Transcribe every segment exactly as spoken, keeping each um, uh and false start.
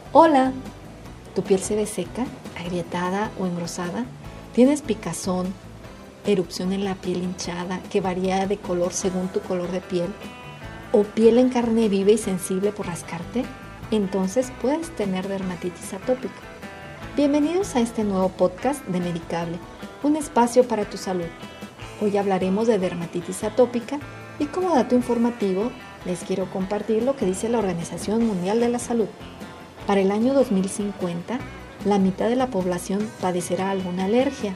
Hola, ¿tu piel se ve seca, agrietada o engrosada? ¿Tienes picazón, erupción en la piel hinchada que varía de color según tu color de piel? ¿O piel en carne viva y sensible por rascarte? Entonces puedes tener dermatitis atópica. Bienvenidos a este nuevo podcast de Medicable, un espacio para tu salud. Hoy hablaremos de dermatitis atópica y como dato informativo les quiero compartir lo que dice la Organización Mundial de la Salud. Para el año dos mil cincuenta, la mitad de la población padecerá alguna alergia.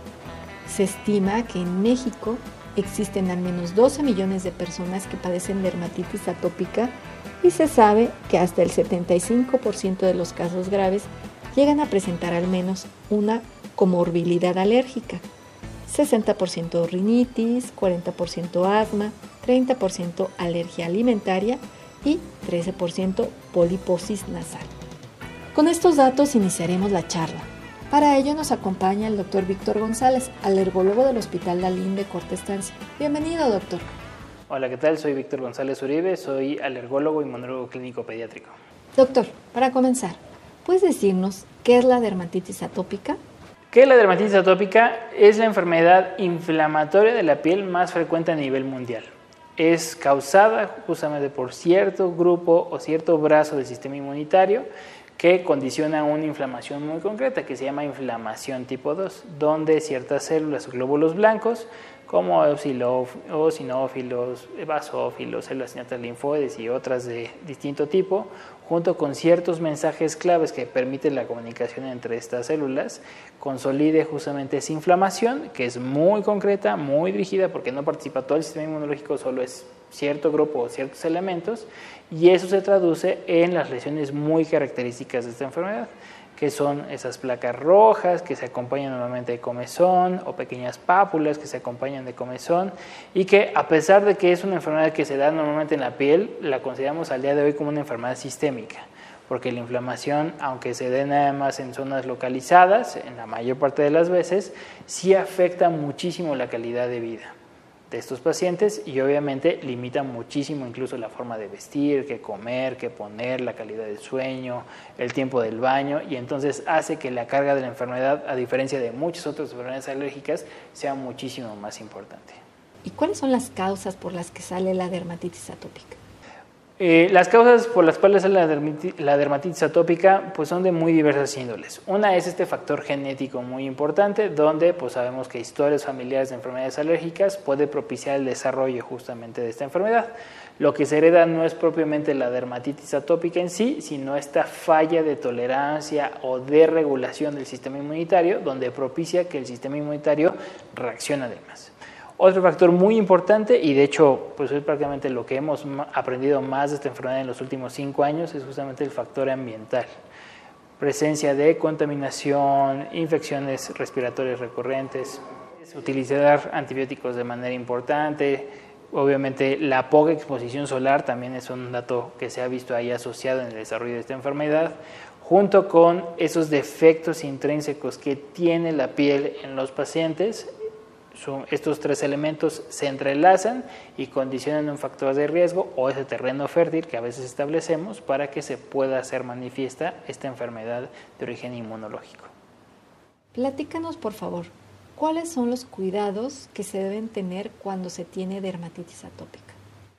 Se estima que en México existen al menos doce millones de personas que padecen dermatitis atópica y se sabe que hasta el setenta y cinco por ciento de los casos graves llegan a presentar al menos una comorbilidad alérgica. sesenta por ciento rinitis, cuarenta por ciento asma, treinta por ciento alergia alimentaria y trece por ciento poliposis nasal. Con estos datos iniciaremos la charla. Para ello nos acompaña el doctor Víctor González, alergólogo del Hospital Lalín de Corta Estancia. Bienvenido, doctor. Hola, ¿qué tal? Soy Víctor González Uribe, soy alergólogo y inmunólogo clínico pediátrico. Doctor, para comenzar, ¿puedes decirnos qué es la dermatitis atópica? ¿Qué es la dermatitis atópica? Es la enfermedad inflamatoria de la piel más frecuente a nivel mundial. Es causada justamente por cierto grupo o cierto brazo del sistema inmunitario que condiciona una inflamación muy concreta que se llama inflamación tipo dos, donde ciertas células o glóbulos blancos como eosinófilos, basófilos, células netas linfoides y otras de distinto tipo, junto con ciertos mensajes claves que permiten la comunicación entre estas células, consolide justamente esa inflamación que es muy concreta, muy dirigida porque no participa todo el sistema inmunológico, solo es cierto grupo o ciertos elementos, y eso se traduce en las lesiones muy características de esta enfermedad, que son esas placas rojas que se acompañan normalmente de comezón o pequeñas pápulas que se acompañan de comezón y que a pesar de que es una enfermedad que se da normalmente en la piel, la consideramos al día de hoy como una enfermedad sistémica, porque la inflamación, aunque se dé nada más en zonas localizadas, en la mayor parte de las veces, sí afecta muchísimo la calidad de vida de estos pacientes y obviamente limita muchísimo incluso la forma de vestir, qué comer, qué poner, la calidad del sueño, el tiempo del baño, y entonces hace que la carga de la enfermedad, a diferencia de muchas otras enfermedades alérgicas, sea muchísimo más importante. ¿Y cuáles son las causas por las que sale la dermatitis atópica? Eh, las causas por las cuales sale la dermatitis, la dermatitis atópica pues son de muy diversas índoles. Una es este factor genético muy importante, donde pues sabemos que historias familiares de enfermedades alérgicas puede propiciar el desarrollo justamente de esta enfermedad. Lo que se hereda no es propiamente la dermatitis atópica en sí, sino esta falla de tolerancia o de regulación del sistema inmunitario, donde propicia que el sistema inmunitario reaccione de más. Otro factor muy importante, y de hecho pues es prácticamente lo que hemos aprendido más de esta enfermedad en los últimos cinco años, es justamente el factor ambiental. Presencia de contaminación, infecciones respiratorias recurrentes, utilizar antibióticos de manera importante, obviamente la poca exposición solar también es un dato que se ha visto ahí asociado en el desarrollo de esta enfermedad, junto con esos defectos intrínsecos que tiene la piel en los pacientes. Estos tres elementos se entrelazan y condicionan un factor de riesgo o ese terreno fértil que a veces establecemos para que se pueda hacer manifiesta esta enfermedad de origen inmunológico. Platícanos, por favor, ¿cuáles son los cuidados que se deben tener cuando se tiene dermatitis atópica?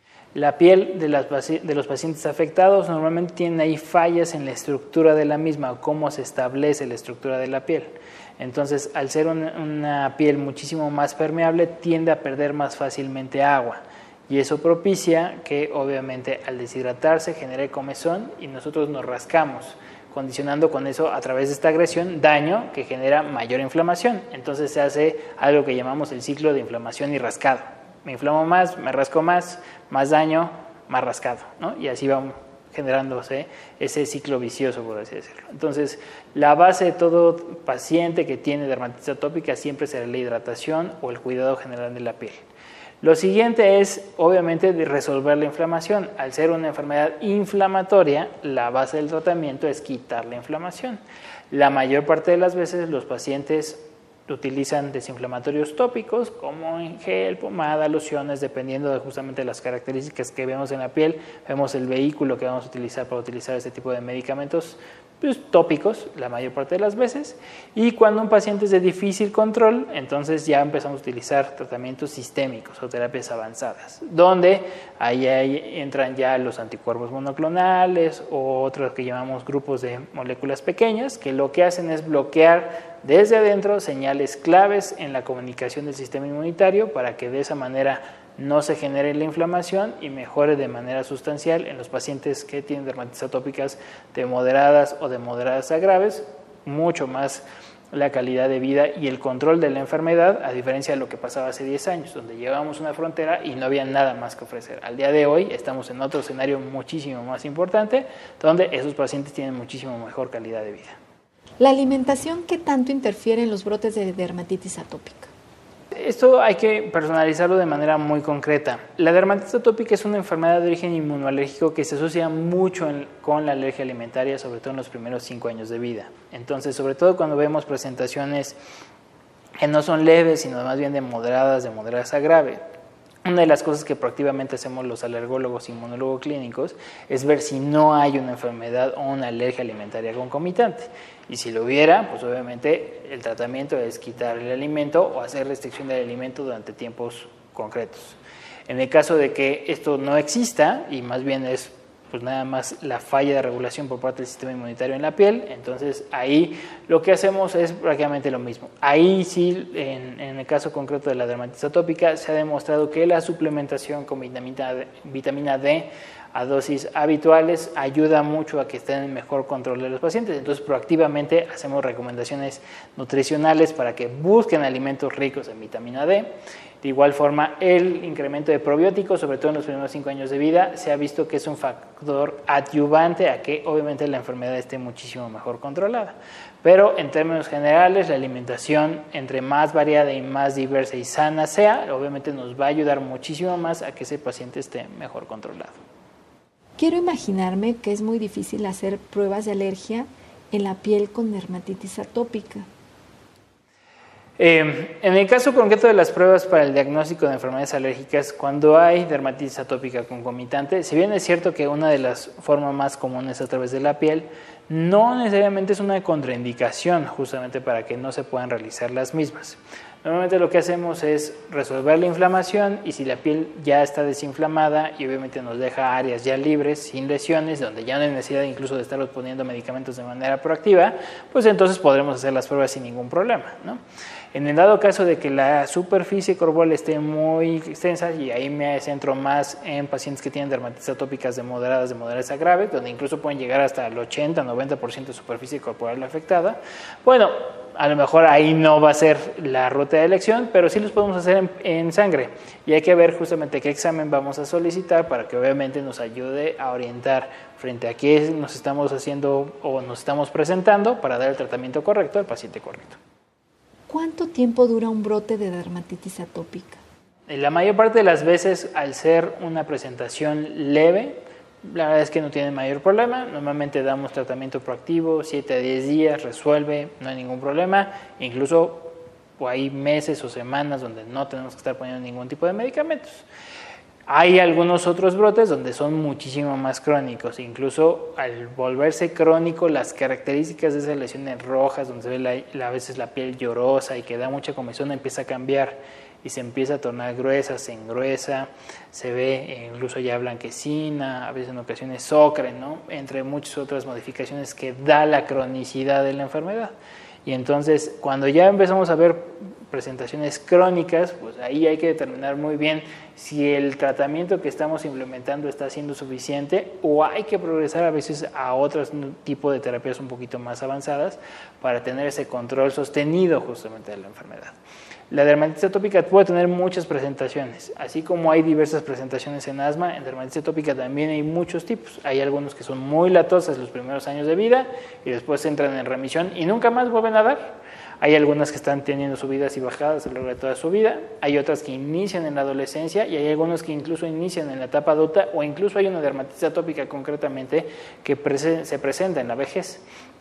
La piel de, las, de los pacientes afectados normalmente tiene ahí fallas en la estructura de la misma, cómo se establece la estructura de la piel. Entonces, al ser una, una piel muchísimo más permeable, tiende a perder más fácilmente agua y eso propicia que obviamente al deshidratarse genere comezón y nosotros nos rascamos, condicionando con eso a través de esta agresión daño que genera mayor inflamación. Entonces se hace algo que llamamos el ciclo de inflamación y rascado. Me inflamo más, me rasco más, más daño, más rascado, ¿no? Y así vamos generándose ese ciclo vicioso, por así decirlo. Entonces, la base de todo paciente que tiene dermatitis atópica siempre será la hidratación o el cuidado general de la piel. Lo siguiente es, obviamente, de resolver la inflamación. Al ser una enfermedad inflamatoria, la base del tratamiento es quitar la inflamación. La mayor parte de las veces los pacientes utilizan desinflamatorios tópicos como en gel, pomada, lociones, dependiendo de justamente las características que vemos en la piel. Vemos el vehículo que vamos a utilizar para utilizar este tipo de medicamentos pues, tópicos la mayor parte de las veces. Y cuando un paciente es de difícil control, entonces ya empezamos a utilizar tratamientos sistémicos o terapias avanzadas, donde ahí, ahí entran ya los anticuerpos monoclonales o otros que llamamos grupos de moléculas pequeñas, que lo que hacen es bloquear desde adentro señales claves en la comunicación del sistema inmunitario para que de esa manera no se genere la inflamación y mejore de manera sustancial en los pacientes que tienen dermatitis atópicas de moderadas o de moderadas a graves, mucho más la calidad de vida y el control de la enfermedad, a diferencia de lo que pasaba hace diez años, donde llegábamos a una frontera y no había nada más que ofrecer. Al día de hoy estamos en otro escenario muchísimo más importante, donde esos pacientes tienen muchísimo mejor calidad de vida. La alimentación, ¿qué tanto interfiere en los brotes de dermatitis atópica? Esto hay que personalizarlo de manera muy concreta. La dermatitis atópica es una enfermedad de origen inmunoalérgico que se asocia mucho en, con la alergia alimentaria, sobre todo en los primeros cinco años de vida. Entonces, sobre todo cuando vemos presentaciones que no son leves, sino más bien de moderadas, de moderadas a grave, una de las cosas que proactivamente hacemos los alergólogos e inmunólogos clínicos es ver si no hay una enfermedad o una alergia alimentaria concomitante. Y si lo hubiera, pues obviamente el tratamiento es quitar el alimento o hacer restricción del alimento durante tiempos concretos. En el caso de que esto no exista y más bien es pues nada más la falla de regulación por parte del sistema inmunitario en la piel, entonces ahí lo que hacemos es prácticamente lo mismo. Ahí sí, en, en el caso concreto de la dermatitis atópica, se ha demostrado que la suplementación con vitamina D, vitamina D a dosis habituales ayuda mucho a que estén en mejor control de los pacientes. Entonces, proactivamente hacemos recomendaciones nutricionales para que busquen alimentos ricos en vitamina D. De igual forma, el incremento de probióticos, sobre todo en los primeros cinco años de vida, se ha visto que es un factor adyuvante a que obviamente la enfermedad esté muchísimo mejor controlada. Pero en términos generales, la alimentación entre más variada y más diversa y sana sea, obviamente nos va a ayudar muchísimo más a que ese paciente esté mejor controlado. Quiero imaginarme que es muy difícil hacer pruebas de alergia en la piel con dermatitis atópica. Eh, en el caso concreto de las pruebas para el diagnóstico de enfermedades alérgicas, cuando hay dermatitis atópica concomitante, si bien es cierto que una de las formas más comunes a través de la piel, no necesariamente es una contraindicación justamente para que no se puedan realizar las mismas. Normalmente lo que hacemos es resolver la inflamación y si la piel ya está desinflamada y obviamente nos deja áreas ya libres, sin lesiones, donde ya no hay necesidad incluso de estar poniendo medicamentos de manera proactiva, pues entonces podremos hacer las pruebas sin ningún problema, ¿no? En el dado caso de que la superficie corporal esté muy extensa, y ahí me centro más en pacientes que tienen dermatitis atópicas de moderadas, de moderadas a graves, donde incluso pueden llegar hasta el ochenta, noventa por ciento de superficie corporal afectada, bueno, a lo mejor ahí no va a ser la ruta de elección, pero sí los podemos hacer en, en sangre. Y hay que ver justamente qué examen vamos a solicitar para que obviamente nos ayude a orientar frente a qué nos estamos haciendo o nos estamos presentando para dar el tratamiento correcto al paciente correcto. ¿Cuánto tiempo dura un brote de dermatitis atópica? La mayor parte de las veces, al ser una presentación leve, la verdad es que no tiene mayor problema. Normalmente damos tratamiento proactivo, siete a diez días, resuelve, no hay ningún problema. Incluso o hay meses o semanas donde no tenemos que estar poniendo ningún tipo de medicamentos. Hay algunos otros brotes donde son muchísimo más crónicos, incluso al volverse crónico las características de esas lesiones rojas, donde se ve la, la, a veces la piel llorosa y que da mucha comezón, empieza a cambiar y se empieza a tornar gruesa, se engruesa, se ve incluso ya blanquecina, a veces en ocasiones ocre, ¿no? Entre muchas otras modificaciones que da la cronicidad de la enfermedad. Y entonces, cuando ya empezamos a ver presentaciones crónicas, pues ahí hay que determinar muy bien si el tratamiento que estamos implementando está siendo suficiente o hay que progresar a veces a otro tipo de terapias un poquito más avanzadas para tener ese control sostenido justamente de la enfermedad. La dermatitis atópica puede tener muchas presentaciones, así como hay diversas presentaciones en asma, en dermatitis atópica también hay muchos tipos. Hay algunos que son muy latosas los primeros años de vida y después entran en remisión y nunca más vuelven a dar. Hay algunas que están teniendo subidas y bajadas a lo largo de toda su vida, hay otras que inician en la adolescencia y hay algunos que incluso inician en la etapa adulta o incluso hay una dermatitis atópica concretamente que se presenta en la vejez.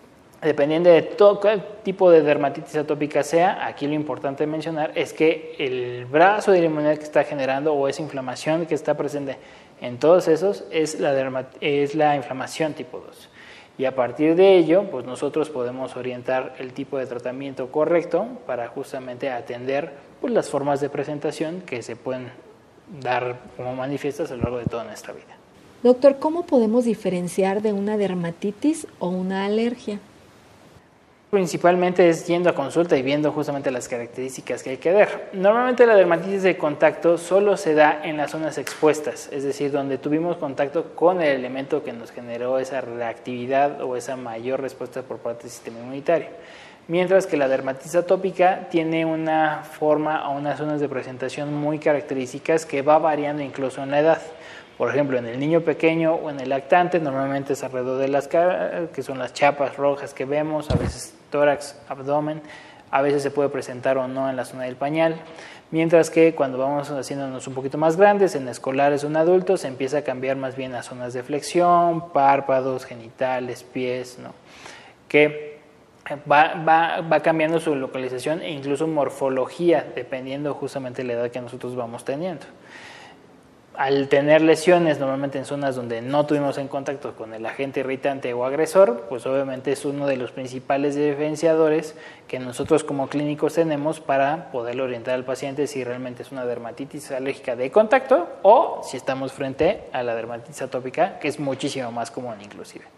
dependiendo de todo qué tipo de dermatitis atópica sea, aquí lo importante mencionar es que el brazo de la inmunidad que está generando o esa inflamación que está presente en todos esos es la, es la inflamación tipo dos. Y a partir de ello, pues nosotros podemos orientar el tipo de tratamiento correcto para justamente atender pues, las formas de presentación que se pueden dar como manifiestas a lo largo de toda nuestra vida. Doctor, ¿cómo podemos diferenciar de una dermatitis o una alergia? Principalmente es yendo a consulta y viendo justamente las características que hay que ver. Normalmente la dermatitis de contacto solo se da en las zonas expuestas, es decir, donde tuvimos contacto con el elemento que nos generó esa reactividad o esa mayor respuesta por parte del sistema inmunitario. Mientras que la dermatitis atópica tiene una forma o unas zonas de presentación muy características que va variando incluso en la edad. Por ejemplo, en el niño pequeño o en el lactante, normalmente es alrededor de las caras, que son las chapas rojas que vemos, a veces tórax, abdomen, a veces se puede presentar o no en la zona del pañal, mientras que cuando vamos haciéndonos un poquito más grandes, en escolares o en adultos, se empieza a cambiar más bien a zonas de flexión, párpados, genitales, pies, ¿no? que va, va, va cambiando su localización e incluso morfología, dependiendo justamente de la edad que nosotros vamos teniendo. Al tener lesiones normalmente en zonas donde no tuvimos en contacto con el agente irritante o agresor, pues obviamente es uno de los principales diferenciadores que nosotros como clínicos tenemos para poder orientar al paciente si realmente es una dermatitis alérgica de contacto o si estamos frente a la dermatitis atópica, que es muchísimo más común inclusive.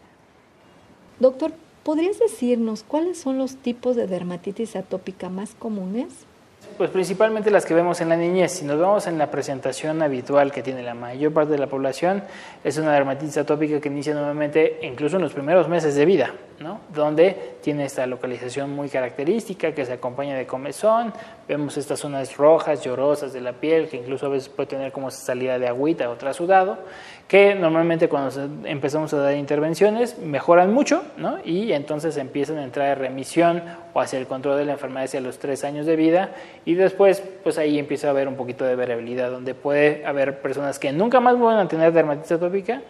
Doctor, ¿podrías decirnos cuáles son los tipos de dermatitis atópica más comunes? Pues principalmente las que vemos en la niñez. Si nos vemos en la presentación habitual que tiene la mayor parte de la población, es una dermatitis atópica que inicia normalmente incluso en los primeros meses de vida, ¿no? Donde tiene esta localización muy característica que se acompaña de comezón, vemos estas zonas rojas, llorosas de la piel, que incluso a veces puede tener como salida de agüita o trasudado, que normalmente cuando empezamos a dar intervenciones mejoran mucho, ¿no? Y entonces empiezan a entrar en remisión o hacia el control de la enfermedad hacia los tres años de vida y después pues ahí empieza a haber un poquito de variabilidad donde puede haber personas que nunca más vuelvan a tener dermatitis atópica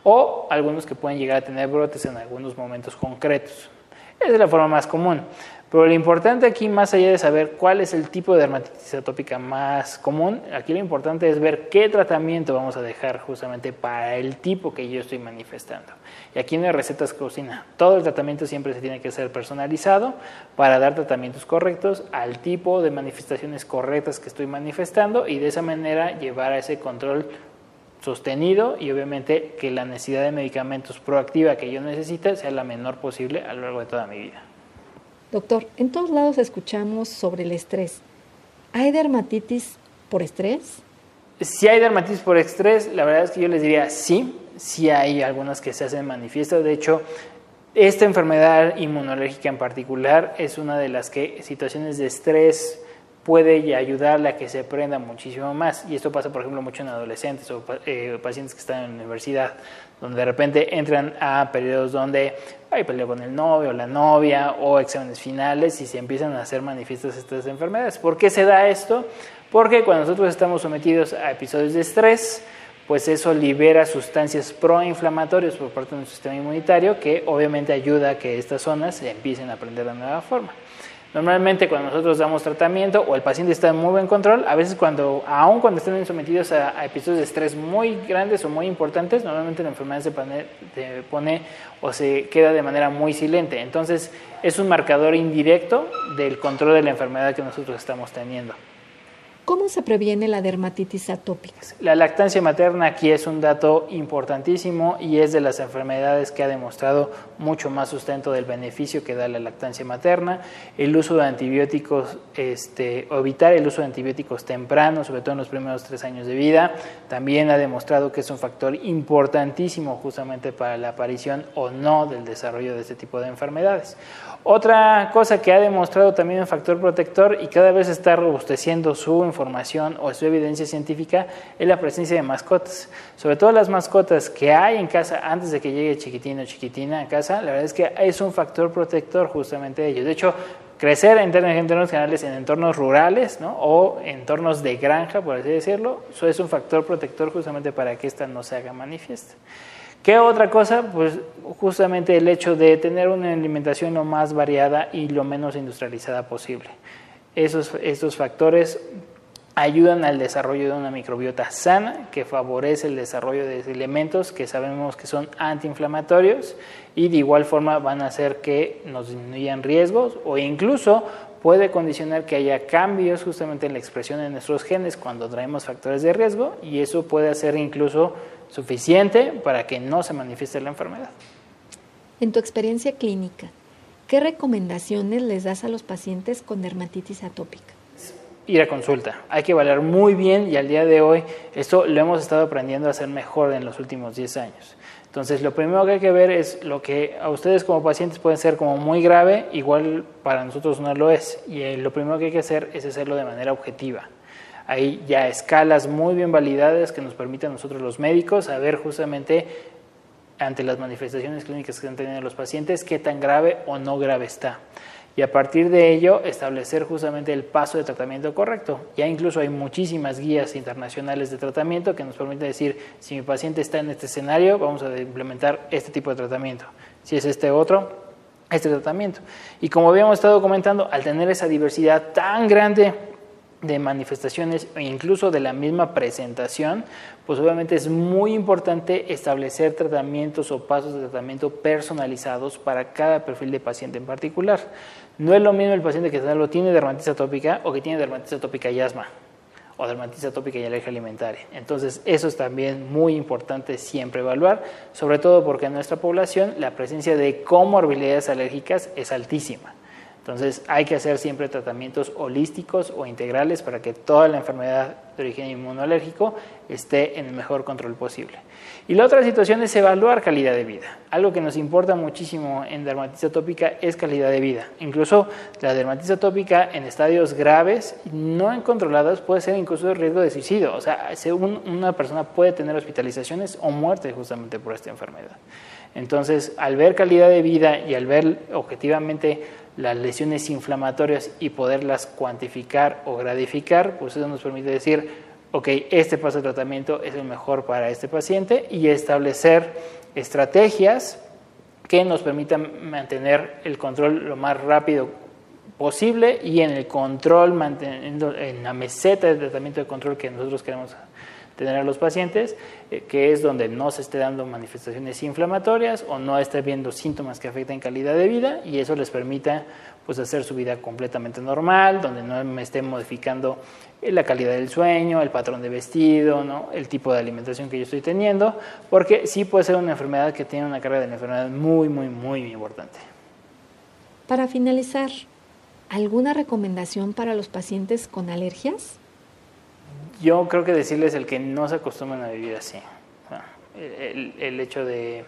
o algunos que pueden llegar a tener brotes en algunos momentos concretos. Esa es la forma más común. Pero lo importante aquí, más allá de saber cuál es el tipo de dermatitis atópica más común, aquí lo importante es ver qué tratamiento vamos a dejar justamente para el tipo que yo estoy manifestando. Y aquí no hay recetas cocina. Todo el tratamiento siempre se tiene que ser personalizado para dar tratamientos correctos al tipo de manifestaciones correctas que estoy manifestando y de esa manera llevar a ese control sostenido y obviamente que la necesidad de medicamentos proactiva que yo necesite sea la menor posible a lo largo de toda mi vida. Doctor, en todos lados escuchamos sobre el estrés. ¿Hay dermatitis por estrés? Si hay dermatitis por estrés, la verdad es que yo les diría sí, sí hay algunas que se hacen manifiestas. De hecho, esta enfermedad inmunológica en particular es una de las que situaciones de estrés puede ayudarle a que se prenda muchísimo más. Y esto pasa, por ejemplo, mucho en adolescentes o eh, pacientes que están en la universidad, donde de repente entran a periodos donde hay pelea con el novio o la novia o exámenes finales y se empiezan a hacer manifiestas estas enfermedades. ¿Por qué se da esto? Porque cuando nosotros estamos sometidos a episodios de estrés, pues eso libera sustancias proinflamatorias por parte de nuestro sistema inmunitario que obviamente ayuda a que estas zonas se empiecen a prender de nueva forma. Normalmente cuando nosotros damos tratamiento o el paciente está en muy buen control, a veces cuando, aun cuando estén sometidos a, a episodios de estrés muy grandes o muy importantes, normalmente la enfermedad se pone, se pone o se queda de manera muy silente. Entonces es un marcador indirecto del control de la enfermedad que nosotros estamos teniendo. ¿Cómo se previene la dermatitis atópica? La lactancia materna aquí es un dato importantísimo y es de las enfermedades que ha demostrado mucho más sustento del beneficio que da la lactancia materna. El uso de antibióticos, este, o evitar el uso de antibióticos temprano, sobre todo en los primeros tres años de vida, también ha demostrado que es un factor importantísimo justamente para la aparición o no del desarrollo de este tipo de enfermedades. Otra cosa que ha demostrado también un factor protector y cada vez está robusteciendo su información o su evidencia científica es la presencia de mascotas. Sobre todo las mascotas que hay en casa antes de que llegue chiquitín o chiquitina a casa, la verdad es que es un factor protector justamente de ellos. De hecho, crecer en términos generales en entornos rurales, ¿no? O entornos de granja, por así decirlo, eso es un factor protector justamente para que esta no se haga manifiesta. ¿Qué otra cosa? Pues justamente el hecho de tener una alimentación lo más variada y lo menos industrializada posible. Esos, estos factores ayudan al desarrollo de una microbiota sana que favorece el desarrollo de elementos que sabemos que son antiinflamatorios y de igual forma van a hacer que nos disminuyan riesgos o incluso puede condicionar que haya cambios justamente en la expresión de nuestros genes cuando traemos factores de riesgo y eso puede ser incluso suficiente para que no se manifieste la enfermedad. En tu experiencia clínica, ¿qué recomendaciones les das a los pacientes con dermatitis atópica? Ir a consulta. Hay que evaluar muy bien y al día de hoy esto lo hemos estado aprendiendo a hacer mejor en los últimos diez años. Entonces, lo primero que hay que ver es lo que a ustedes como pacientes puede ser como muy grave, igual para nosotros no lo es. Y eh, lo primero que hay que hacer es hacerlo de manera objetiva. Hay ya escalas muy bien validadas que nos permiten a nosotros los médicos saber justamente ante las manifestaciones clínicas que están teniendo los pacientes qué tan grave o no grave está. Y a partir de ello establecer justamente el paso de tratamiento correcto. Ya incluso hay muchísimas guías internacionales de tratamiento que nos permiten decir si mi paciente está en este escenario, vamos a implementar este tipo de tratamiento. Si es este otro, este tratamiento. Y como habíamos estado comentando, al tener esa diversidad tan grande de manifestaciones e incluso de la misma presentación, pues obviamente es muy importante establecer tratamientos o pasos de tratamiento personalizados para cada perfil de paciente en particular. No es lo mismo el paciente que solo tiene dermatitis atópica o que tiene dermatitis atópica y asma o dermatitis atópica y alergia alimentaria. Entonces eso es también muy importante siempre evaluar, sobre todo porque en nuestra población la presencia de comorbilidades alérgicas es altísima. Entonces hay que hacer siempre tratamientos holísticos o integrales para que toda la enfermedad de origen inmunológico esté en el mejor control posible. Y la otra situación es evaluar calidad de vida. Algo que nos importa muchísimo en dermatitis atópica es calidad de vida. Incluso la dermatitis atópica en estadios graves, no controlados, puede ser incluso riesgo de suicidio. O sea, una persona puede tener hospitalizaciones o muerte justamente por esta enfermedad. Entonces, al ver calidad de vida y al ver objetivamente las lesiones inflamatorias y poderlas cuantificar o gradificar, pues eso nos permite decir, ok, este paso de tratamiento es el mejor para este paciente y establecer estrategias que nos permitan mantener el control lo más rápido posible y en el control, manteniendo en la meseta de tratamiento de control que nosotros queremos tener a los pacientes, eh, que es donde no se esté dando manifestaciones inflamatorias o no esté viendo síntomas que afecten calidad de vida y eso les permita pues hacer su vida completamente normal, donde no me esté modificando la calidad del sueño, el patrón de vestido, ¿no? El tipo de alimentación que yo estoy teniendo, porque sí puede ser una enfermedad que tiene una carga de la enfermedad muy, muy, muy importante. Para finalizar, ¿alguna recomendación para los pacientes con alergias? Yo creo que decirles el que no se acostumbran a vivir así. El, el, el hecho de...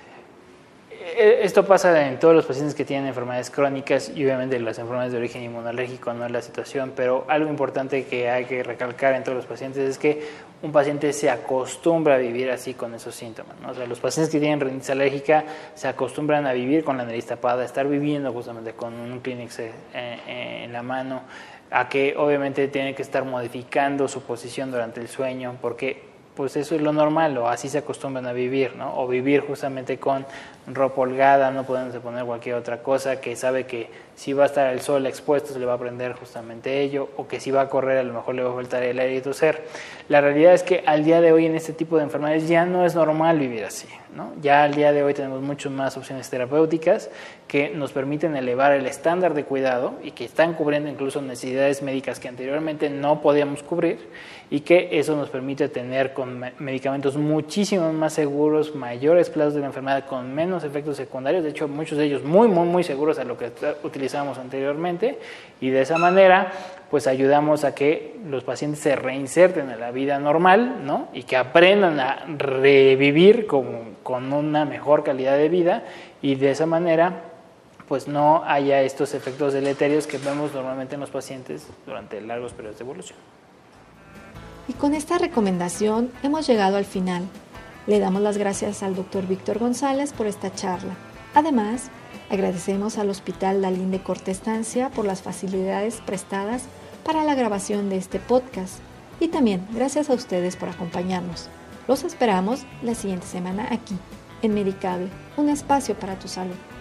Esto pasa en todos los pacientes que tienen enfermedades crónicas y obviamente las enfermedades de origen inmunológico no es la situación, pero algo importante que hay que recalcar en todos los pacientes es que un paciente se acostumbra a vivir así con esos síntomas, ¿no? O sea, los pacientes que tienen rinitis alérgica se acostumbran a vivir con la nariz tapada, a estar viviendo justamente con un Kleenex en la mano, a que obviamente tiene que estar modificando su posición durante el sueño, porque pues eso es lo normal, o así se acostumbran a vivir, ¿no? O vivir justamente con ropa holgada, no pudiéndose poner cualquier otra cosa, que sabe que si va a estar al sol expuesto se le va a prender justamente ello, o que si va a correr a lo mejor le va a faltar el aire y toser. La realidad es que al día de hoy en este tipo de enfermedades ya no es normal vivir así, ¿no? Ya al día de hoy tenemos muchas más opciones terapéuticas que nos permiten elevar el estándar de cuidado y que están cubriendo incluso necesidades médicas que anteriormente no podíamos cubrir y que eso nos permite tener con medicamentos muchísimo más seguros, mayores plazos de la enfermedad con menos efectos secundarios, de hecho muchos de ellos muy muy muy seguros a lo que utilizábamos anteriormente y de esa manera pues ayudamos a que los pacientes se reinserten en la vida normal, ¿no? Y que aprendan a revivir con, con una mejor calidad de vida y de esa manera pues no haya estos efectos deleterios que vemos normalmente en los pacientes durante largos periodos de evolución. Y con esta recomendación hemos llegado al final. Le damos las gracias al doctor Víctor González por esta charla. Además, agradecemos al Hospital Lalín de Corta Estancia por las facilidades prestadas para la grabación de este podcast. Y también gracias a ustedes por acompañarnos. Los esperamos la siguiente semana aquí, En Medicable, un espacio para tu salud.